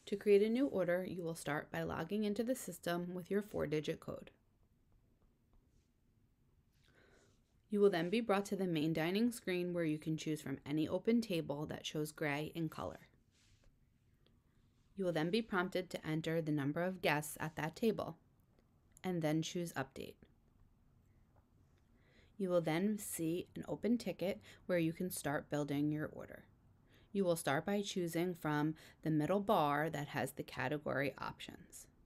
To create a new order, you will start by logging into the system with your 4-digit code. You will then be brought to the main dining screen where you can choose from any open table that shows gray in color. You will then be prompted to enter the number of guests at that table, and then choose Update. You will then see an open ticket where you can start building your order. You will start by choosing from the middle bar that has the category options.